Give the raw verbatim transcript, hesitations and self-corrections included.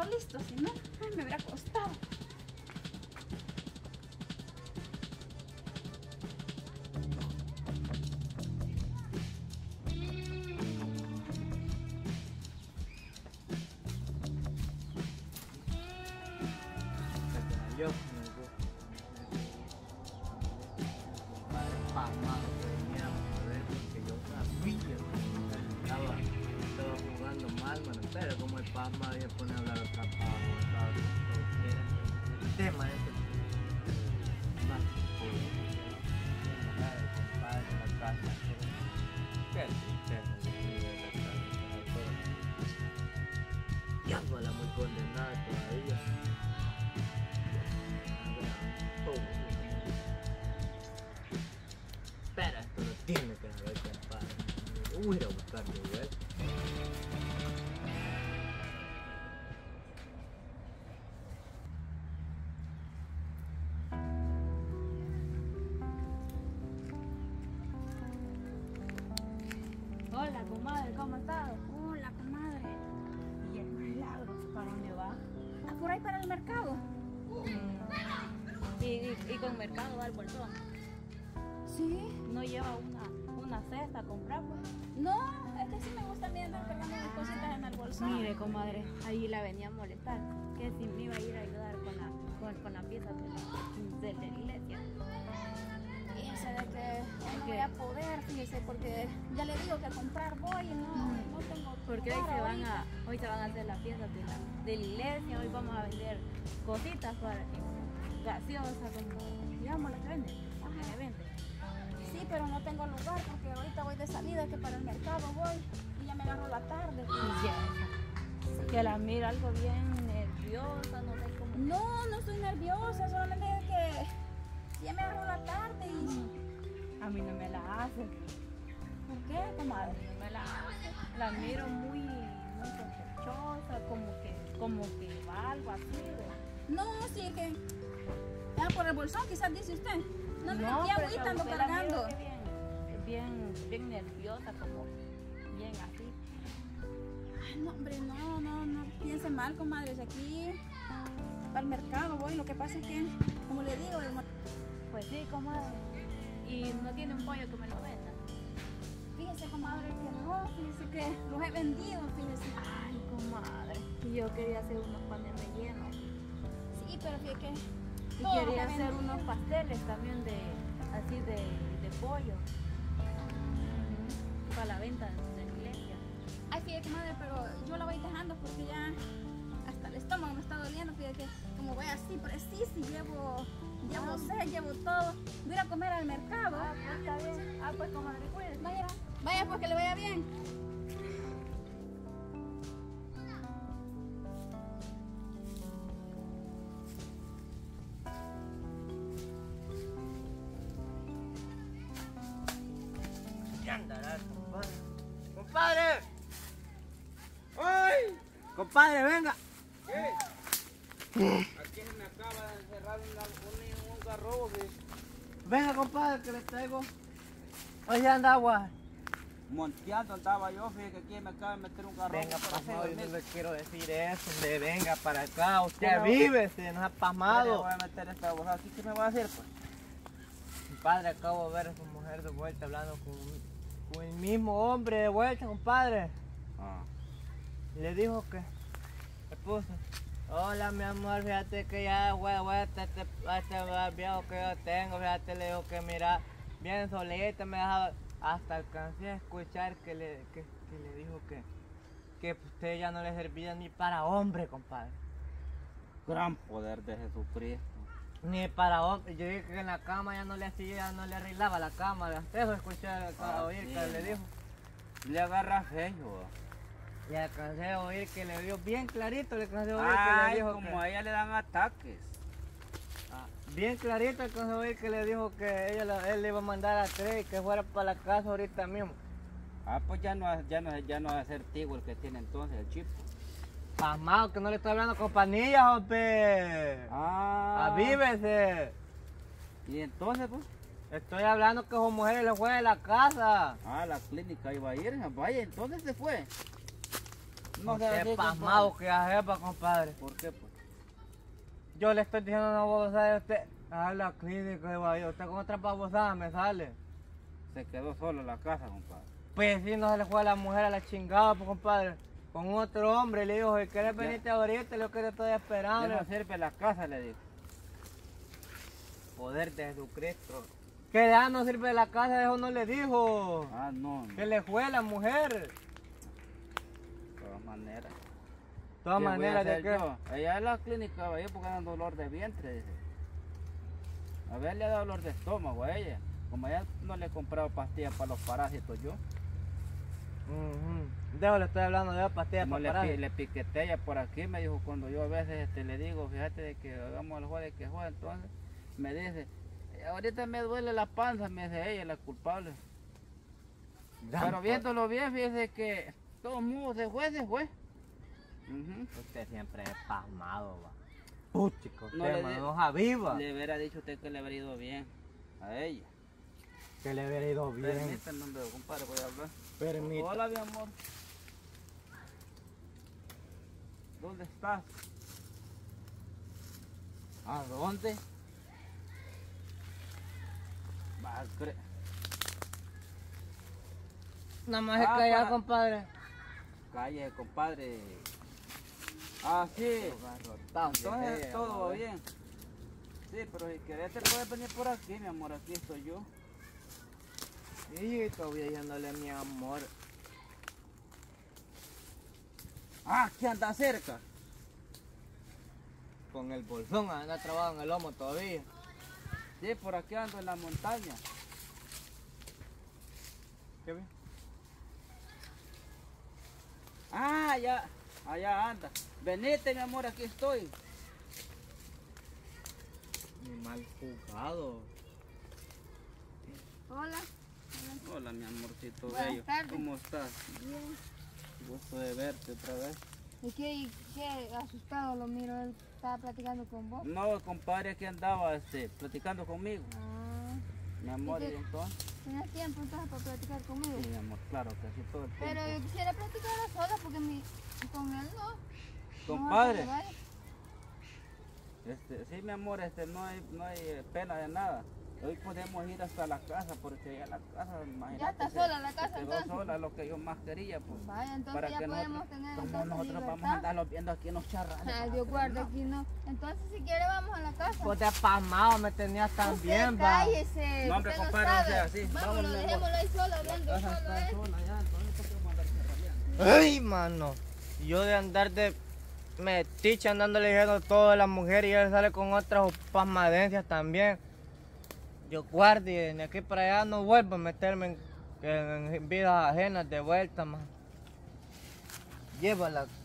listo, si no, ay, me hubiera costado. Yo me gusta. Padre pasmado que veníamos a ver porque yo sabía que estaba, estaba jugando mal, bueno, pero como el pasmado ya pone a hablar otra paja, el tema es que más compadre en la casa, qué tristeza de la casa, ya fue la muy condenada todavía. Pero esto no tiene que haber, compadre. Voy a ir a buscarlo, güey. Hola, comadre, ¿cómo estás? Hola, comadre. Y el milagro, ¿para dónde va? Ah, por ahí para el mercado. Y, y, y con mercado va el bolsón. Sí. No lleva una, una cesta a comprar, pues. No, es que sí me gusta a mí andar cargando mis cositas en el bolsón. Mire, comadre, ahí la venía a molestar. Que si me iba a ir a ayudar con la, con, con la pieza de la, de la iglesia. Fíjese de que no voy a poder, fíjese, porque ya le digo que a comprar voy y no, no tengo. Porque hoy lugar se van ahorita. a, hoy se van a hacer las piezas de la, de la iglesia, hoy vamos a vender cositas para gaseosa, como digamos las que venden, las que venden. Sí, pero no tengo lugar porque ahorita voy de salida, que para el mercado voy y ya me agarro la tarde. Ya, que la mira algo bien nerviosa, no sé cómo. No, no estoy nerviosa, solamente es que ya me agarro la tarde y... A mí no me la hace, ¿Por qué, comadre? no me la hace. La miro muy, muy sospechosa, como que, como que va algo así. ¿Ve? No, sí, es que... Ah, por el bolsón quizás dice usted. No, no, No, ya pero agüita que ando usted la miro cargando. que bien, bien, bien nerviosa, como bien así. Ay, no, hombre, no, no, no piense mal, comadre. Si aquí para el mercado voy, lo que pasa es que, como le digo, el... Pues sí, comadre. Y no tiene un pollo que me lo venda. fíjese, comadre, que no, fíjese que los he vendido, fíjese. Ay, comadre. Y yo quería hacer unos panes rellenos. Sí, pero fíjese que... Y todos los quería he hacer vendido. unos pasteles también de, así de, de pollo. Ujú. Para la venta de la iglesia. Ay, fíjate, comadre, pero yo la voy dejando porque ya hasta el estómago me está doliendo. Fíjate que como voy así, preciso y llevo, llevo sed, llevo todo. Voy a ir a comer al mercado. Ah, pues está bien. Ah, pues comadre, cuídese. Vaya, vaya, pues que le vaya bien. ¿Qué andará, compadre? ¡Compadre! ¡Ay! ¡Compadre, venga! ¿Qué? Aquí se me acaba de encerrar una, un, un garrobo, ¿sí? Venga, compadre, que le traigo. Oye, anda agua. Monteando andaba yo, fíjate que aquí me acaba de meter un garrobo. Venga, para pasmado, yo hacer no dormir. le quiero decir eso, hombre, venga para acá. Usted ¿Cómo? vive, se nos ha ¿Qué le pasmado. voy a meter esta bolsa? ¿Así que me va a hacer, pues? Compadre, acabo de ver a su mujer de vuelta hablando con, con el mismo hombre de vuelta, compadre. Ah. Y le dijo que le puso: hola, mi amor, fíjate que ya voy a vuelta este, este viejo que yo tengo. Fíjate, le dijo que mira, bien solita me dejaba. Hasta alcancé a escuchar que le, que, que le dijo que, que usted ya no le servía ni para hombre, compadre. Gran poder de Jesucristo. Ni para hombre. Yo dije que en la cama ya no le hacía, ya no le arreglaba la cama. Hasta eso escuché a Ah, oír sí. que le dijo. Le agarra feo. Y alcancé a oír que le dio bien clarito, le alcancé a oír que le Ay, dijo como que, a ella le dan ataques. ah, bien clarito alcancé a oír que le dijo que ella, la- él le iba a mandar a tres y que fuera para la casa ahorita mismo. Ah, pues ya no, ya no, ya no va a ser tigo el que tiene entonces el chip. Pasmado, que no le estoy hablando con panillas, hombre. Ah. Avívese. Y entonces, pues, Estoy hablando que su mujer le fue de la casa. ah, la clínica iba a ir. Vaya, entonces se fue. No Usted sea es así, pasmado compadre. que ya sepa, compadre. ¿Por qué, pues? Yo le estoy diciendo una babosada a usted. A la clínica, vaya. Usted con otra babosada me sale. Se quedó solo en la casa, compadre. Pues si no se le fue a la mujer a la chingada, pues, compadre. Con otro hombre le dijo, si querés Ya. venirte ahorita, lo que te estoy Ya esperando. no sirve la casa, le digo. Poder de Jesucristo. Que ya no sirve de la casa, eso no le dijo. Ah, no, no. Que le fue a la mujer. De todas maneras. De todas ¿Qué voy a maneras, ¿de hacer qué? yo? Ella en la clínica va a ir porque anda dolor de vientre, dice. A ver, le ha dado dolor de estómago a ella. Como ella no le he comprado pastillas para los parásitos yo. Ujú. Dejo, le estoy hablando de pastillas Como para le, parar. pi- le piqueté ella por aquí, me dijo cuando yo a veces este, le digo, fíjate de que hagamos el juego de que juega, entonces me dice, "Eh, ahorita me duele la panza", me dice ella, la culpable. Pero viéndolo bien, fíjese que todo mundo se fue, se fue. Ujú. Usted siempre es pasmado, va. Puchico, No usted, le mano, di- no aviva. Le hubiera dicho usted que le habría ido bien a ella. Que le hubiera ido bien. Permítame, hombre, compadre, voy a hablar. Permítame. Hola, mi amor. ¿Dónde estás? ¿A dónde? Va, cre- Nada más es Ah, que allá, para- compadre. Calle, compadre. Ah, sí. Entonces todo va bien. Sí, pero si querés te puedes venir por aquí, mi amor. Aquí estoy yo. Y todavía diciéndole mi amor. Ah, aquí anda cerca. Con el bolsón, anda trabado en el lomo todavía. Sí, por aquí ando en la montaña. ¿Qué ve? Ah, ya. Allá anda. Venite, mi amor, aquí estoy. Mi mal jugado. Hola. Hola, mi amorcito Buenas bello. tardes. ¿Cómo estás? Bien. Gusto de verte otra vez. ¿Y qué, qué asustado lo miro? Él estaba platicando con vos. No, compadre, aquí andaba este, platicando conmigo. Ah, Mi amor, ¿Y y qué? entonces. ¿Tienes tiempo entonces para platicar conmigo? Sí, mi amor, claro que así todo el tiempo. Pero yo quisiera platicar a sola porque mi, con él no. Compadre, Mejor que se vaya. este, sí, mi amor, este, no hay, no hay eh, pena de nada. Hoy podemos ir hasta la casa porque ya la casa, imagínate. Ya está se- sola la se casa, quedó entonces. sola, lo que yo más quería, pues. Vaya, entonces para ya que podemos nosotros, tener como entonces nosotros vamos a libertad. andarlo viendo aquí en los charrales. Ah, vamos a Dios hacer guarde nada. aquí no. Entonces si quiere vamos a la casa. Vos te pasmado me tenías tan bien, Usted va. cállese. No, hombre, usted compadre, no sabe. sea así. Vámonos, Vámonos, mi amor. dejémoslo ahí solo, hablando La casa solo, está ¿eh? sola ya, entonces ¿por qué vamos a andar charraleando? Ay, mano. Yo de andar de metiche andándole diciendo todo a la mujer y él sale con otras pasmadencias también. Yo guarde, de aquí para allá no vuelvo a meterme en, en- en vidas ajenas de vuelta, man. Llévala.